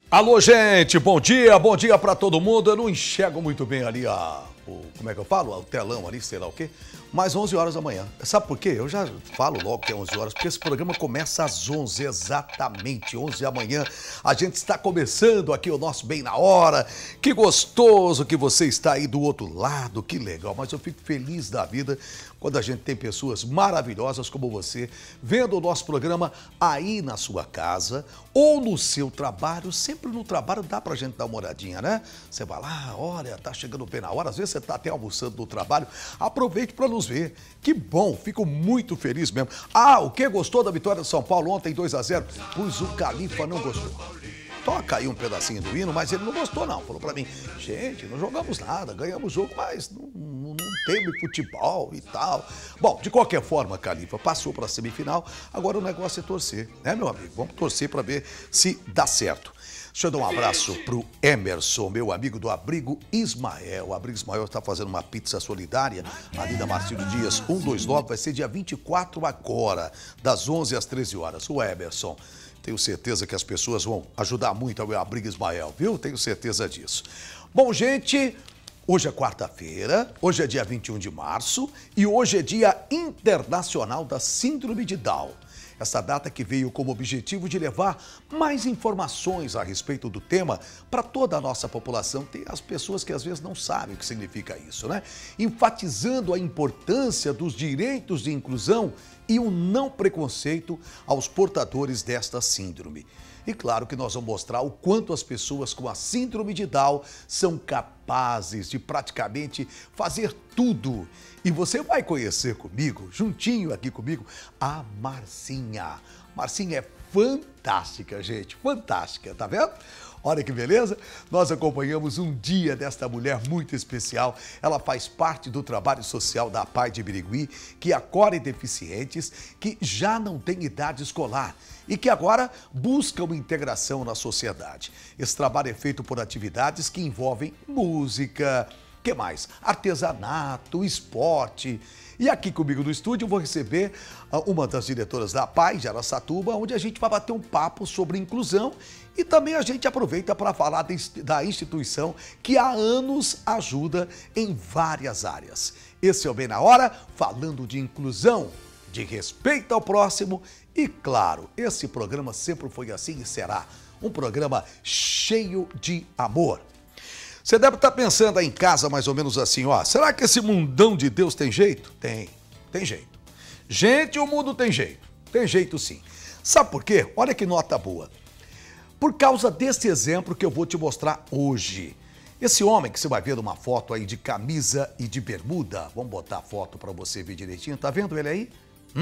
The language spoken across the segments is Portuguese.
Alô, gente, bom dia para todo mundo. Eu não enxergo muito bem ali como é que eu falo? O telão ali, sei lá o quê. Mas 11 horas da manhã. Sabe por quê? Eu já falo logo que é 11 horas, porque esse programa começa às 11, exatamente 11 da manhã. A gente está começando aqui o nosso Bem na Hora. Que gostoso que você está aí do outro lado, que legal. Mas eu fico feliz da vida quando a gente tem pessoas maravilhosas como você, vendo o nosso programa aí na sua casa ou no seu trabalho. Sempre no trabalho dá pra gente dar uma olhadinha, né? Você vai lá, olha, tá chegando bem na hora. Às vezes você tá até almoçando no trabalho. Aproveite para nos ver. Que bom, fico muito feliz mesmo. O que gostou da vitória de São Paulo ontem 2-0? Pois o Califa não gostou. Toca aí um pedacinho do hino, mas ele não gostou não. Falou pra mim, gente, não jogamos nada, ganhamos o jogo, mas não teve futebol e tal. Bom, de qualquer forma, Califa passou pra semifinal, agora o negócio é torcer, né, meu amigo? Vamos torcer pra ver se dá certo. Deixa eu dar um abraço pro Emerson, meu amigo do Abrigo Ismael. O Abrigo Ismael está fazendo uma pizza solidária ali na Marcílio Dias 129, vai ser dia 24 agora, das 11 às 13 horas. O Emerson, tenho certeza que as pessoas vão ajudar muito ao meu Abrigo Ismael, viu? Tenho certeza disso. Bom, gente, hoje é quarta-feira, hoje é dia 21 de março e hoje é dia internacional da Síndrome de Down. Essa data que veio como objetivo de levar mais informações a respeito do tema para toda a nossa população. Tem as pessoas que às vezes não sabem o que significa isso, né? Enfatizando a importância dos direitos de inclusão e o não preconceito aos portadores desta síndrome. E claro que nós vamos mostrar o quanto as pessoas com a síndrome de Down são capazes de praticamente fazer tudo. E você vai conhecer comigo, juntinho aqui comigo, a Marcinha. Marcinha é fantástica, gente, fantástica, tá vendo? Olha que beleza, nós acompanhamos um dia desta mulher muito especial. Ela faz parte do trabalho social da APAI de Birigui, que acolhe deficientes que já não têm idade escolar e que agora buscam integração na sociedade. Esse trabalho é feito por atividades que envolvem música, que mais? Artesanato, esporte. E aqui comigo no estúdio eu vou receber uma das diretoras da APAI de Araçatuba, onde a gente vai bater um papo sobre inclusão e também a gente aproveita para falar da instituição que há anos ajuda em várias áreas. Esse é o Bem na Hora, falando de inclusão, de respeito ao próximo e, claro, esse programa sempre foi assim e será um programa cheio de amor. Você deve estar pensando aí em casa mais ou menos assim, será que esse mundão de Deus tem jeito? Tem jeito. Gente, o mundo tem jeito sim. Sabe por quê? Olha que nota boa. Por causa desse exemplo que eu vou te mostrar hoje. Esse homem que você vai ver numa foto aí de camisa e de bermuda, vamos botar a foto para você ver direitinho, tá vendo ele aí?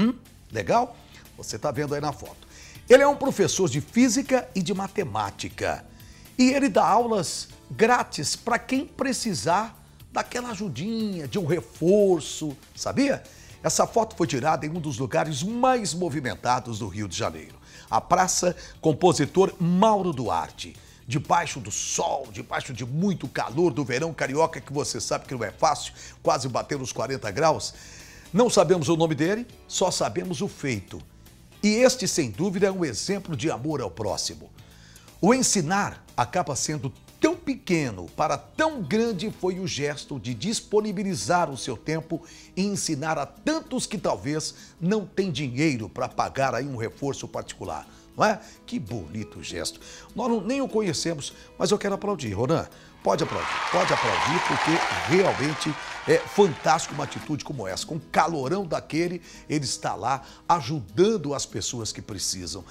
Legal? Você tá vendo aí na foto. Ele é um professor de física e de matemática. E ele dá aulas grátis para quem precisar daquela ajudinha, de um reforço, sabia? Essa foto foi tirada em um dos lugares mais movimentados do Rio de Janeiro, a Praça Compositor Mauro Duarte. Debaixo do sol, debaixo de muito calor do verão carioca, que você sabe que não é fácil, quase batendo os 40 graus. Não sabemos o nome dele, só sabemos o feito. E este, sem dúvida, é um exemplo de amor ao próximo. O ensinar acaba sendo tão pequeno para tão grande foi o gesto de disponibilizar o seu tempo e ensinar a tantos que talvez não têm dinheiro para pagar aí um reforço particular, não é? Que bonito gesto. Nós nem o conhecemos, mas eu quero aplaudir, Ronan. Pode aplaudir, porque realmente é fantástico uma atitude como essa. Com o calorão daquele, ele está lá ajudando as pessoas que precisam.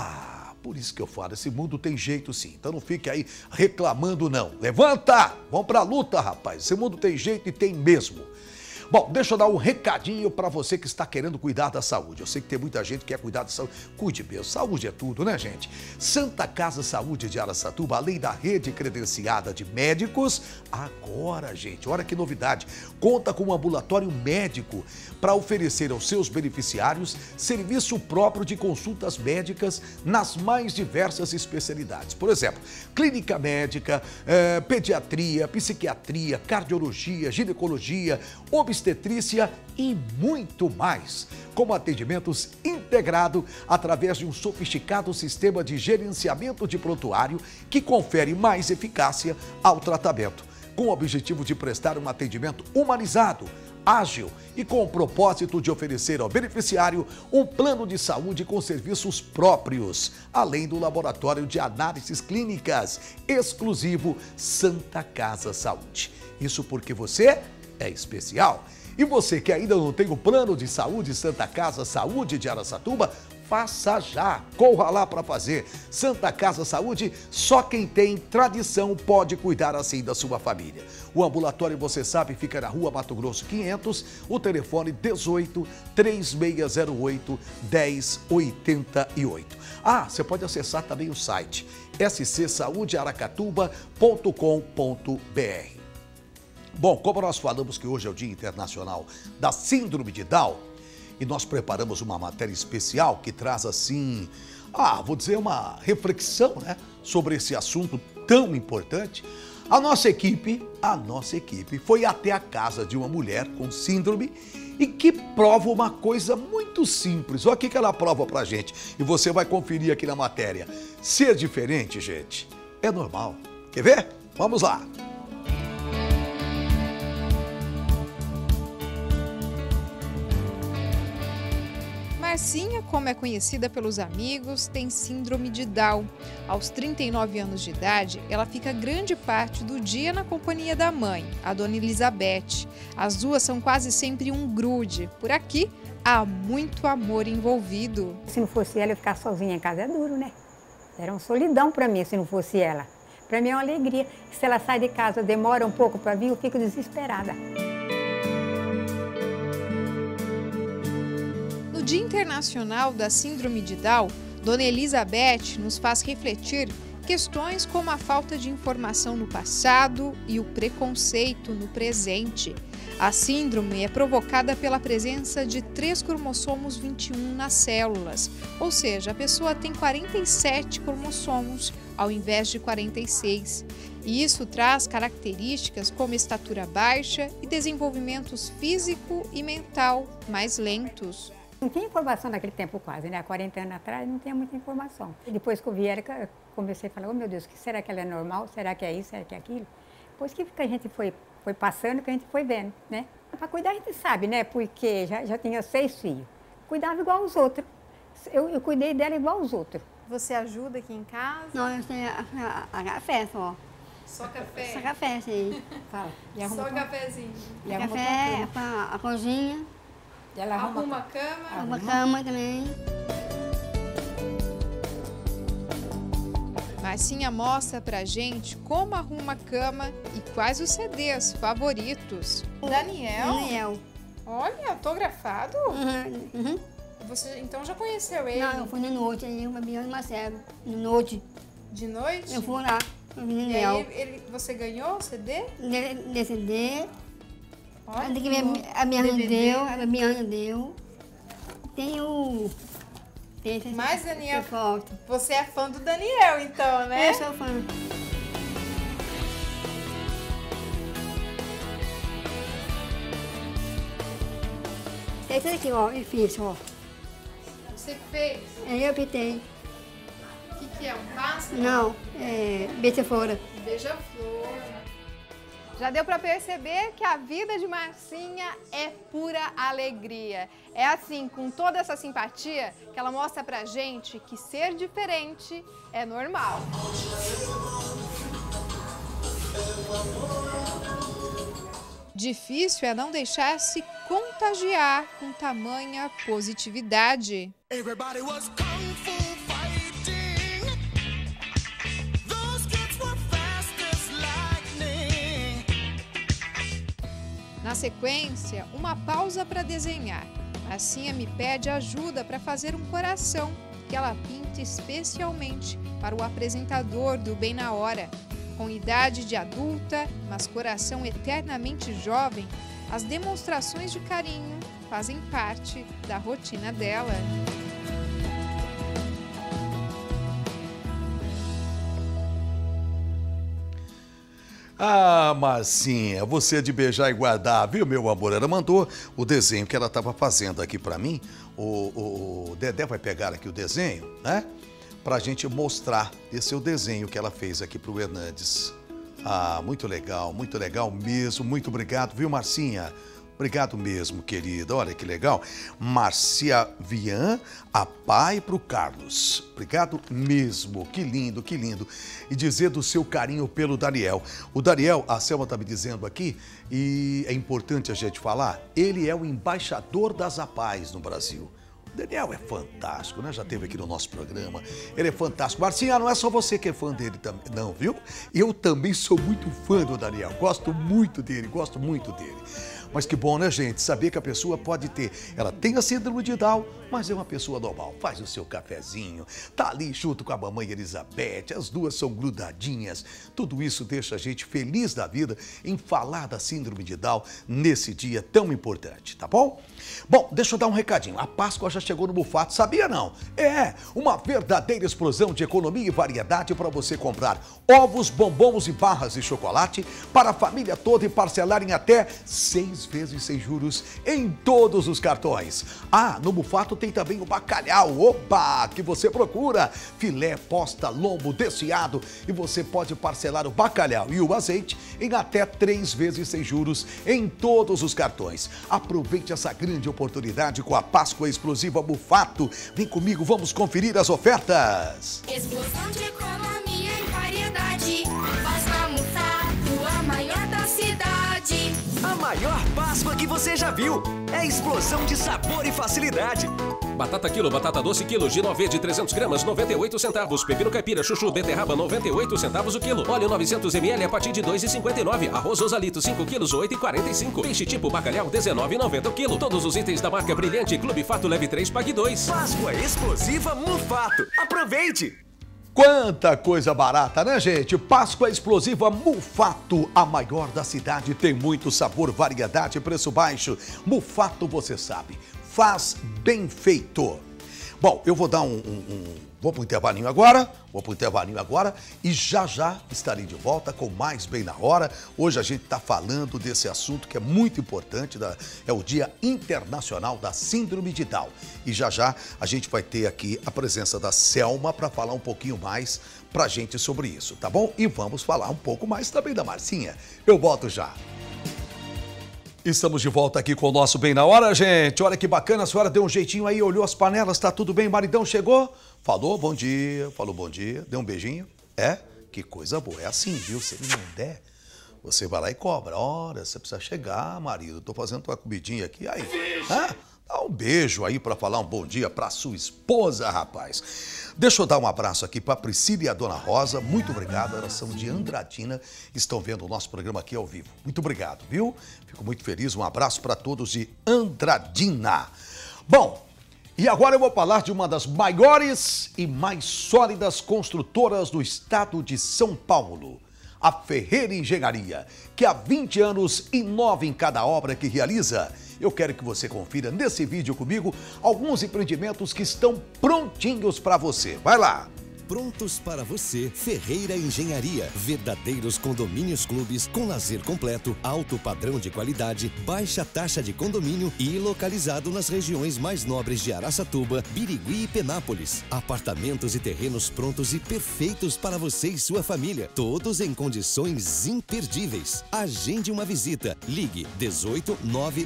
Por isso que eu falo, esse mundo tem jeito sim. Então não fique aí reclamando não. Levanta! Vamos pra luta, rapaz. Esse mundo tem jeito e tem mesmo. Bom, deixa eu dar um recadinho para você que está querendo cuidar da saúde. Eu sei que tem muita gente que quer cuidar da saúde. Cuide mesmo. Saúde é tudo, né, gente? Santa Casa Saúde de Araçatuba, além da rede credenciada de médicos, agora, gente, olha que novidade, conta com um ambulatório médico para oferecer aos seus beneficiários serviço próprio de consultas médicas nas mais diversas especialidades. Por exemplo, clínica médica, pediatria, psiquiatria, cardiologia, ginecologia, obstetrícia e muito mais, como atendimentos integrado através de um sofisticado sistema de gerenciamento de prontuário que confere mais eficácia ao tratamento, com o objetivo de prestar um atendimento humanizado, ágil e com o propósito de oferecer ao beneficiário um plano de saúde com serviços próprios, além do laboratório de análises clínicas exclusivo Santa Casa Saúde. Isso porque você é especial. E você que ainda não tem o plano de saúde Santa Casa Saúde de Araçatuba, faça já, corra lá para fazer. Santa Casa Saúde, só quem tem tradição pode cuidar assim da sua família. O ambulatório, você sabe, fica na Rua Mato Grosso 500, o telefone 18 3608 1088. Ah, você pode acessar também o site scsaudearacatuba.com.br. Bom, como nós falamos que hoje é o Dia Internacional da Síndrome de Down, e nós preparamos uma matéria especial que traz assim, vou dizer, uma reflexão, né, sobre esse assunto tão importante. A nossa equipe foi até a casa de uma mulher com síndrome e que prova uma coisa muito simples. Olha o que ela prova pra gente e você vai conferir aqui na matéria. Ser diferente, gente, é normal. Quer ver? Vamos lá. Marcinha, como é conhecida pelos amigos, tem síndrome de Down. Aos 39 anos de idade, ela fica grande parte do dia na companhia da mãe, a dona Elizabeth. As duas são quase sempre um grude. Por aqui, há muito amor envolvido. Se não fosse ela, eu ficar sozinha em casa é duro, né? Era uma solidão para mim se não fosse ela. Para mim é uma alegria. Se ela sai de casa, demora um pouco para vir, eu fico desesperada. No Dia Internacional da Síndrome de Down, Dona Elizabeth nos faz refletir questões como a falta de informação no passado e o preconceito no presente. A síndrome é provocada pela presença de 3 cromossomos 21 nas células, ou seja, a pessoa tem 47 cromossomos ao invés de 46. E isso traz características como estatura baixa e desenvolvimentos físico e mental mais lentos. Não tinha informação naquele tempo quase, né? Há 40 anos atrás não tinha muita informação. E depois que eu vi ela, eu comecei a falar, oh meu Deus, será que ela é normal? Será que é isso? Será que é aquilo? Depois que a gente foi passando, que a gente foi vendo, né? Para cuidar a gente sabe, né? Porque já tinha 6 filhos. Cuidava igual aos outros. Eu cuidei dela igual aos outros. Você ajuda aqui em casa? Não, eu tenho a café só. Só café? Só café, sim. Fala. Só cafezinho. E café, a cozinha. Ela arruma a cama? Arruma a cama também. Marcinha mostra pra gente como arruma a cama e quais os CDs favoritos. Daniel. Olha, autografado? Uhum. Você então já conheceu ele? Não, eu fui de noite, aí eu bebi no Marcelo. De noite. De noite? Eu fui lá, eu vi E aí você ganhou o CD? De CD. Olha, a minha Ana deu. Tem mais Daniel. Foto. Você é fã do Daniel, então, né? Eu sou fã. Esse aqui, ó, eu fiz, ó. Você fez? Eu pintei. O que é? Um pássaro? Não, é beija-flor. Beija-flor. Já deu para perceber que a vida de Marcinha é pura alegria. É assim, com toda essa simpatia, que ela mostra pra gente que ser diferente é normal. Difícil é não deixar-se contagiar com tamanha positividade. Na sequência, uma pausa para desenhar. Marcinha me pede ajuda para fazer um coração que ela pinta especialmente para o apresentador do Bem na Hora. Com idade de adulta, mas coração eternamente jovem, as demonstrações de carinho fazem parte da rotina dela. Ah, Marcinha, você é de beijar e guardar, viu, meu amor? Ela mandou o desenho que ela estava fazendo aqui pra mim. O Dedé vai pegar aqui o desenho, né? Pra gente mostrar. Esse é o desenho que ela fez aqui pro Hernandes. Ah, muito legal mesmo. Muito obrigado, viu, Marcinha? Obrigado mesmo, querida. Olha que legal. Márcia Vian, a pai pro Carlos. Obrigado mesmo. Que lindo, que lindo. E dizer do seu carinho pelo Daniel. O Daniel, a Selma tá me dizendo aqui, e é importante a gente falar, ele é o embaixador das APAES no Brasil. O Daniel é fantástico, né? Já esteve aqui no nosso programa. Ele é fantástico. Marcinha, não é só você que é fã dele também, não, viu? Eu também sou muito fã do Daniel. Gosto muito dele. Mas que bom, né, gente? Saber que a pessoa pode ter. Ela tem a síndrome de Down, mas é uma pessoa normal. Faz o seu cafezinho, tá ali junto com a mamãe Elizabeth, as duas são grudadinhas. Tudo isso deixa a gente feliz da vida em falar da síndrome de Down nesse dia tão importante, tá bom? Bom, deixa eu dar um recadinho. A Páscoa já chegou no Mufato, sabia não? É, uma verdadeira explosão de economia e variedade para você comprar ovos, bombons e barras de chocolate para a família toda e parcelar em até 6 vezes sem juros em todos os cartões. Ah, no Mufato tem também o bacalhau, opa, que você procura. Filé, posta, lombo, desfiado e você pode parcelar o bacalhau e o azeite em até 3 vezes sem juros em todos os cartões. Aproveite essa grande oportunidade com a Páscoa Explosiva Mufato. Vem comigo, vamos conferir as ofertas. Explosão de economia e variedade. Páscoa Mufato, a maior da cidade. A maior Páscoa que você já viu. É explosão de sabor e facilidade. Batata quilo, batata doce quilo, gino verde 300 gramas, 98 centavos. Pepino caipira, chuchu, beterraba, 98 centavos o quilo. Óleo 900 ml a partir de 2,59. Arroz Osalito 5 quilos, 8,45. Peixe tipo bacalhau, 19,90 o quilo. Todos os itens da marca Brilhante, Clube Fato, leve 3, pague 2. Páscoa Explosiva Mufato. Aproveite! Quanta coisa barata, né, gente? Páscoa Explosiva Mufato, a maior da cidade, tem muito sabor, variedade e preço baixo. Mufato, você sabe, faz bem feito. Bom, eu vou dar vou pro intervalinho agora, e já estarei de volta com mais Bem na Hora. Hoje a gente está falando desse assunto que é muito importante, é o Dia Internacional da Síndrome de Down. E já a gente vai ter aqui a presença da Selma para falar um pouquinho mais pra gente sobre isso, tá bom? E vamos falar um pouco mais também da Marcinha. Eu volto já. Estamos de volta aqui com o nosso Bem na Hora, gente. Olha que bacana, a senhora deu um jeitinho aí, olhou as panelas, tá tudo bem? O maridão chegou? Falou bom dia, deu um beijinho. É? Que coisa boa. É assim, viu? Se ele não der, você vai lá e cobra. Ora, você precisa chegar, marido. Tô fazendo tua comidinha aqui. Aí, dá um beijo aí pra falar um bom dia pra sua esposa, rapaz. Deixa eu dar um abraço aqui pra Priscila e a Dona Rosa. Muito obrigado. Elas são de Andradina. Estão vendo o nosso programa aqui ao vivo. Muito obrigado, viu? Fico muito feliz. Um abraço pra todos de Andradina. Bom, e agora eu vou falar de uma das maiores e mais sólidas construtoras do estado de São Paulo, a Ferreira Engenharia, que há 20 anos inova em cada obra que realiza. Eu quero que você confira nesse vídeo comigo alguns empreendimentos que estão prontinhos para você. Vai lá! Prontos para você, Ferreira Engenharia. Verdadeiros condomínios clubes com lazer completo, alto padrão de qualidade, baixa taxa de condomínio e localizado nas regiões mais nobres de Araçatuba, Birigui e Penápolis. Apartamentos e terrenos prontos e perfeitos para você e sua família. Todos em condições imperdíveis. Agende uma visita. Ligue 18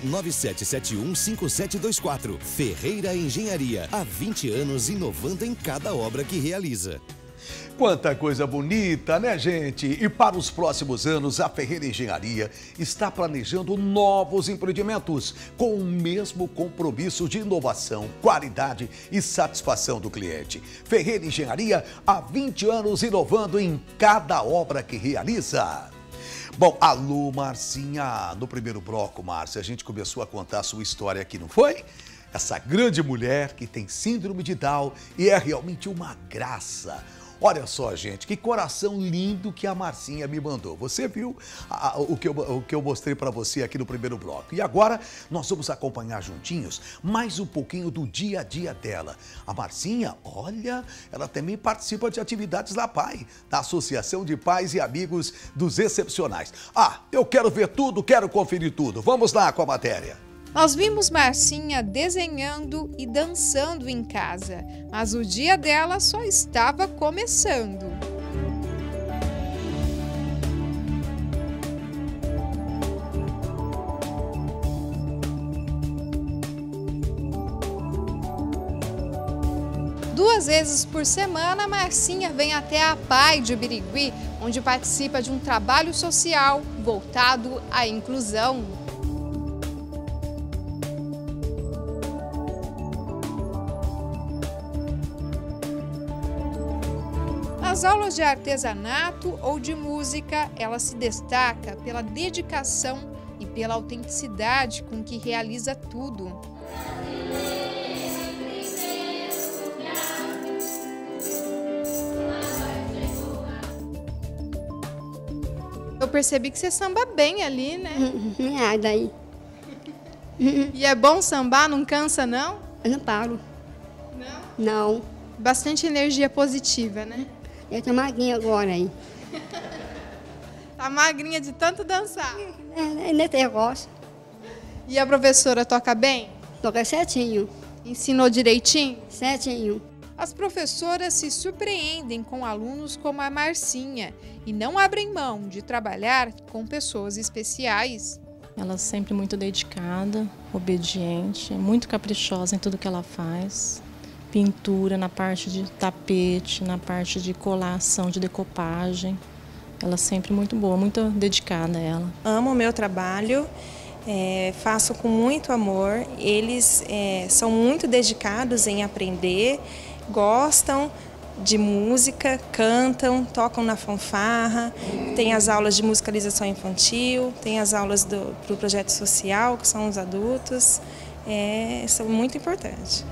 99771 5724. Ferreira Engenharia. Há 20 anos inovando em cada obra que realiza. Quanta coisa bonita, né, gente? E para os próximos anos, a Ferreira Engenharia está planejando novos empreendimentos com o mesmo compromisso de inovação, qualidade e satisfação do cliente. Ferreira Engenharia, há 20 anos inovando em cada obra que realiza. Bom, alô, Marcinha. No primeiro bloco, Márcia, a gente começou a contar a sua história aqui, não foi? Essa grande mulher que tem síndrome de Down e é realmente uma graça. Olha só, gente, que coração lindo que a Marcinha me mandou. Você viu o que eu mostrei para você aqui no primeiro bloco. E agora nós vamos acompanhar juntinhos mais um pouquinho do dia a dia dela. A Marcinha, olha, ela também participa de atividades da PAI, da Associação de Pais e Amigos dos Excepcionais. Ah, eu quero ver tudo, quero conferir tudo. Vamos lá com a matéria. Nós vimos Marcinha desenhando e dançando em casa, mas o dia dela só estava começando. Duas vezes por semana, Marcinha vem até a PAI de Birigui, onde participa de um trabalho social voltado à inclusão. Nas aulas de artesanato ou de música, ela se destaca pela dedicação e pela autenticidade com que realiza tudo. Eu percebi que você samba bem ali, né? Daí. E é bom sambar, não cansa não? Eu não paro. Não? Não. Bastante energia positiva, né? Eu tô magrinha agora aí. Tá magrinha de tanto dançar. Nesse negócio. E a professora toca bem? Toca certinho. Ensinou direitinho? Certinho. As professoras se surpreendem com alunos como a Marcinha e não abrem mão de trabalhar com pessoas especiais. Ela é sempre muito dedicada, obediente, muito caprichosa em tudo que ela faz. Pintura na parte de tapete, na parte de colação, de decopagem. Ela é sempre muito boa, muito dedicada ela. Amo o meu trabalho, faço com muito amor. Eles são muito dedicados em aprender, gostam de música, cantam, tocam na fanfarra, tem as aulas de musicalização infantil, tem as aulas do projeto social, que são os adultos, são muito importantes.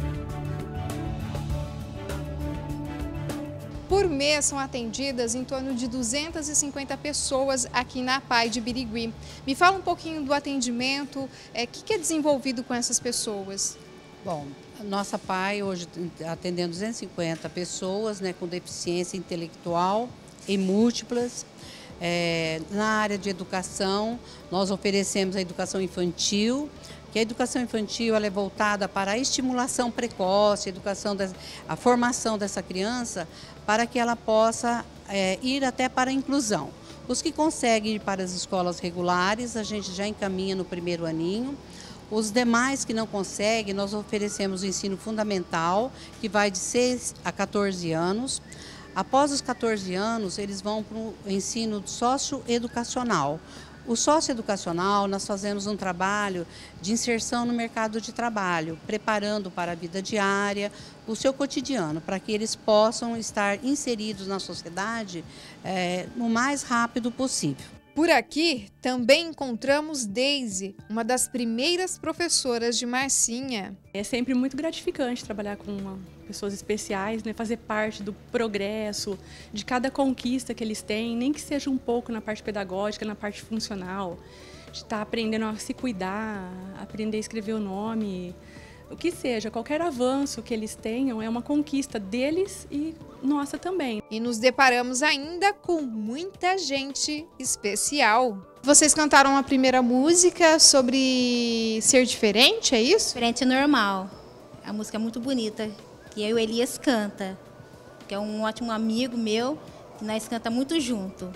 Por mês são atendidas em torno de 250 pessoas aqui na PAI de Birigui. Me fala um pouquinho do atendimento, o que é desenvolvido com essas pessoas? Bom, a nossa PAI hoje atendendo 250 pessoas, né, com deficiência intelectual e múltiplas. Na área de educação, nós oferecemos a educação infantil, que a educação infantil ela é voltada para a estimulação precoce, a formação dessa criança, para que ela possa ir até para a inclusão. Os que conseguem ir para as escolas regulares, a gente já encaminha no primeiro aninho. Os demais que não conseguem, nós oferecemos o ensino fundamental, que vai de 6 a 14 anos. Após os 14 anos, eles vão para o ensino socioeducacional. O socioeducacional, nós fazemos um trabalho de inserção no mercado de trabalho, preparando para a vida diária, o seu cotidiano, para que eles possam estar inseridos na sociedade no mais rápido possível. Por aqui, também encontramos Deise, uma das primeiras professoras de Marcinha. É sempre muito gratificante trabalhar com pessoas especiais, né? Fazer parte do progresso, de cada conquista que eles têm, nem que seja um pouco na parte pedagógica, na parte funcional, de estar aprendendo a se cuidar, aprender a escrever o nome, o que seja, qualquer avanço que eles tenham é uma conquista deles e nossa também. E nos deparamos ainda com muita gente especial. Vocês cantaram a primeira música sobre ser diferente, é isso? Diferente normal. A música é muito bonita, que eu e o Elias canta, que é um ótimo amigo meu, que nós canta muito junto.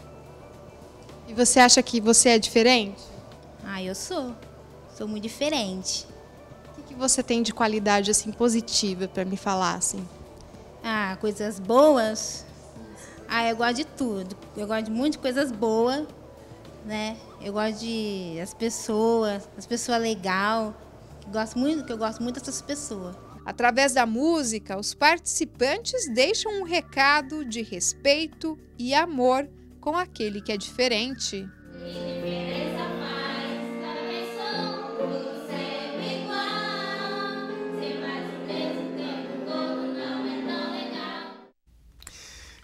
E você acha que você é diferente? Ah, eu sou muito diferente. O que você tem de qualidade assim positiva para me falar assim? Ah, coisas boas. Ah, eu gosto de tudo. Eu gosto de muitas coisas boas, né? Eu gosto de as pessoas legais. Eu gosto muito dessas pessoas. Através da música, os participantes deixam um recado de respeito e amor com aquele que é diferente.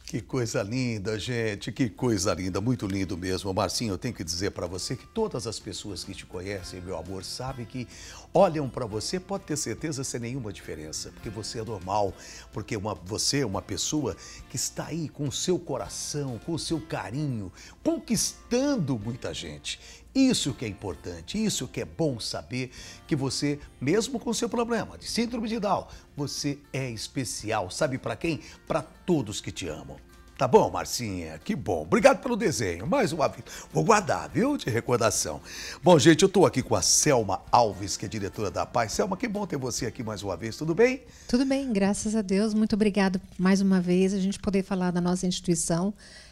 Que coisa linda, gente, que coisa linda, muito lindo mesmo. Marcinho, eu tenho que dizer para você que todas as pessoas que te conhecem, meu amor, sabem que olham para você, pode ter certeza, sem nenhuma diferença, porque você é normal, porque você é uma pessoa que está aí com o seu coração, com o seu carinho, conquistando muita gente. Isso que é importante, isso que é bom saber, que você, mesmo com o seu problema de síndrome de Down, você é especial. Sabe para quem? Para todos que te amam. Tá bom, Marcinha? Que bom. Obrigado pelo desenho. Mais uma vez. Vou guardar, viu? De recordação. Bom, gente, eu tô aqui com a Selma Alves, que é diretora da APAI. Selma, que bom ter você aqui mais uma vez. Tudo bem? Tudo bem, graças a Deus. Muito obrigada mais uma vez a gente poder falar da nossa instituição.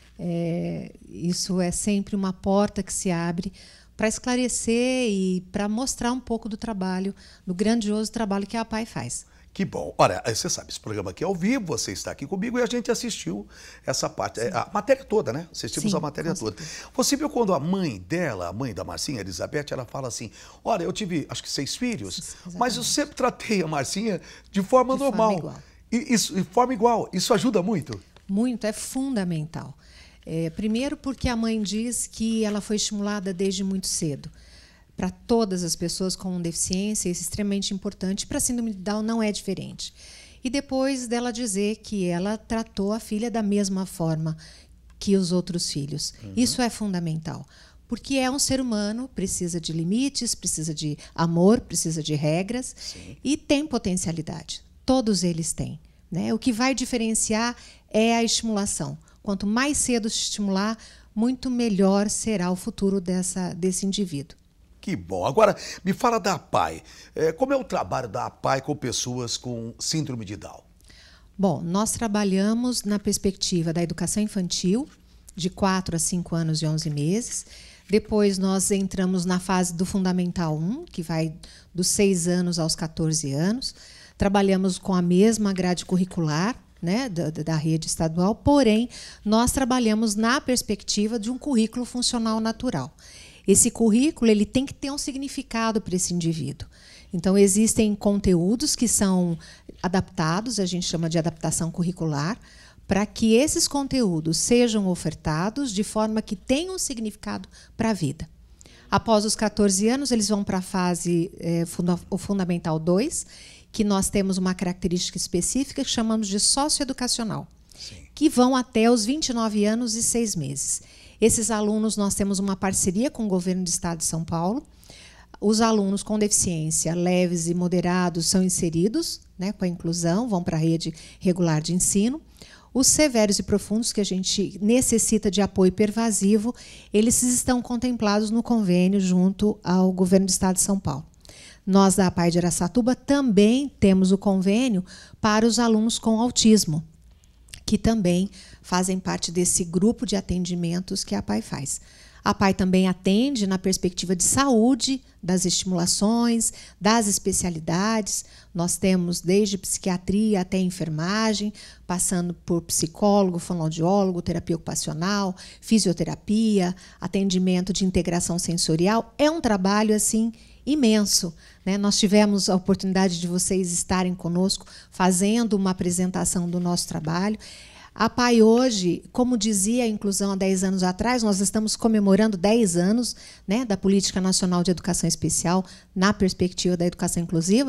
Isso é sempre uma porta que se abre para esclarecer e para mostrar um pouco do trabalho, do grandioso trabalho que a APAI faz. Que bom. Olha, você sabe, esse programa aqui é ao vivo, você está aqui comigo e a gente assistiu essa parte, a matéria toda, né? Assistimos a matéria toda. Você viu quando a mãe dela, a mãe da Marcinha, Elizabeth, ela fala assim, olha, eu tive, acho que 6 filhos, mas eu sempre tratei a Marcinha de forma normal. Forma igual. De forma igual. Isso ajuda muito? Muito, é fundamental. Primeiro porque a mãe diz que ela foi estimulada desde muito cedo. Para todas as pessoas com deficiência, isso é extremamente importante. Para a síndrome de Down não é diferente. E depois dela dizer que ela tratou a filha da mesma forma que os outros filhos. Isso é fundamental. Porque é um ser humano, precisa de limites, precisa de amor, precisa de regras. Sim. E tem potencialidade. Todos eles têm, né? O que vai diferenciar é a estimulação. Quanto mais cedo se estimular, muito melhor será o futuro desse indivíduo. Que bom. Agora, me fala da APAI. Como é o trabalho da APAI com pessoas com síndrome de Down? Bom, nós trabalhamos na perspectiva da educação infantil, de 4 a 5 anos e 11 meses. Depois nós entramos na fase do Fundamental 1, que vai dos 6 anos aos 14 anos. Trabalhamos com a mesma grade curricular, né, da rede estadual, porém, nós trabalhamos na perspectiva de um currículo funcional natural. Esse currículo ele tem que ter um significado para esse indivíduo. Então, existem conteúdos que são adaptados, a gente chama de adaptação curricular, para que esses conteúdos sejam ofertados de forma que tenham um significado para a vida. Após os 14 anos, eles vão para a fase o Fundamental 2, que nós temos uma característica específica que chamamos de socioeducacional, que vão até os 29 anos e 6 meses. Esses alunos, nós temos uma parceria com o Governo do Estado de São Paulo. Os alunos com deficiência leves e moderados são inseridos, né, com a inclusão, vão para a rede regular de ensino. Os severos e profundos, que a gente necessita de apoio pervasivo, eles estão contemplados no convênio junto ao Governo do Estado de São Paulo. Nós, da APAI de Araçatuba, também temos o convênio para os alunos com autismo, que também fazem parte desse grupo de atendimentos que a APAI faz. A APAI também atende na perspectiva de saúde, das estimulações, das especialidades. Nós temos desde psiquiatria até enfermagem, passando por psicólogo, fonoaudiólogo, terapia ocupacional, fisioterapia, atendimento de integração sensorial. É um trabalho assim imenso, né? Nós tivemos a oportunidade de vocês estarem conosco fazendo uma apresentação do nosso trabalho. A APAI hoje, como dizia a inclusão há 10 anos atrás, nós estamos comemorando 10 anos, né, da Política Nacional de Educação Especial na perspectiva da educação inclusiva.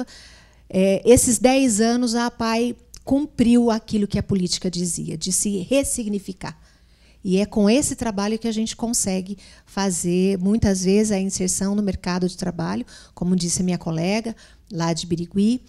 Esses 10 anos a APAI cumpriu aquilo que a política dizia, de se ressignificar. E é com esse trabalho que a gente consegue fazer, muitas vezes, a inserção no mercado de trabalho, como disse a minha colega, lá de Birigui.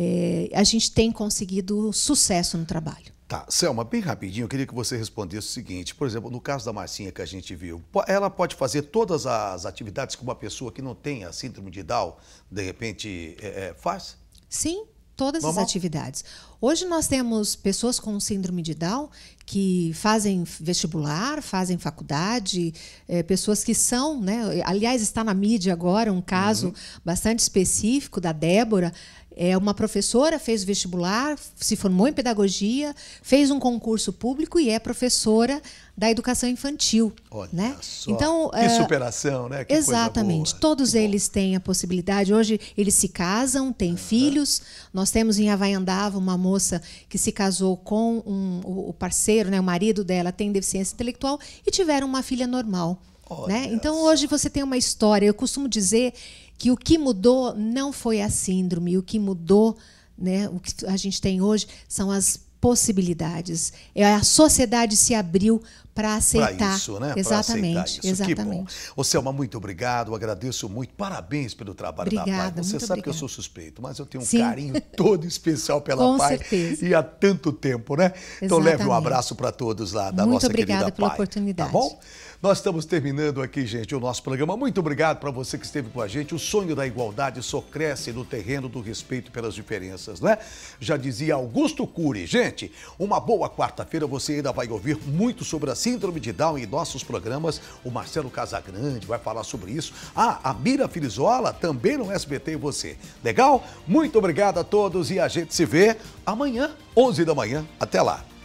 A gente tem conseguido sucesso no trabalho. Tá, Selma, bem rapidinho, eu queria que você respondesse o seguinte. Por exemplo, no caso da Marcinha que a gente viu, ela pode fazer todas as atividades que uma pessoa que não tem a síndrome de Down, de repente, faz? Sim, todas as atividades. Hoje nós temos pessoas com síndrome de Down que fazem vestibular, fazem faculdade, pessoas que são, né? Aliás, está na mídia agora um caso bastante específico da Débora. É uma professora, fez vestibular, se formou em pedagogia, fez um concurso público e é professora da educação infantil. Olha né? só. Então, Que superação, né? Que exatamente. coisa boa. Todos eles têm a possibilidade. Hoje eles se casam, têm filhos. Nós temos em Havaiandava uma moça que se casou com o parceiro, né? O marido dela tem deficiência intelectual e tiveram uma filha normal. Né? Então hoje você tem uma história. Eu costumo dizer que o que mudou não foi a síndrome, o que mudou, né, o que a gente tem hoje são as possibilidades. A sociedade se abriu para aceitar. Pra isso, né? Exatamente, pra aceitar isso. exatamente. Que bom. Ô, Selma, muito obrigado, agradeço muito. Parabéns pelo trabalho da Obrigada, PAI. Você muito sabe que eu obrigada. sou suspeito, mas eu tenho um Sim. carinho todo especial pela Com PAI. certeza. E há tanto tempo, né? Então leve um Exatamente. abraço para todos lá da Muito nossa obrigada querida pela PAI. oportunidade. Tá bom? Nós estamos terminando aqui, gente, o nosso programa. Muito obrigado para você que esteve com a gente. O sonho da igualdade só cresce no terreno do respeito pelas diferenças, né? Já dizia Augusto Cury. Gente, uma boa quarta-feira. Você ainda vai ouvir muito sobre a síndrome de Down em nossos programas. O Marcelo Casagrande vai falar sobre isso. A Mira Filizola também no SBT e você. Legal? Muito obrigado a todos e a gente se vê amanhã, 11 da manhã. Até lá.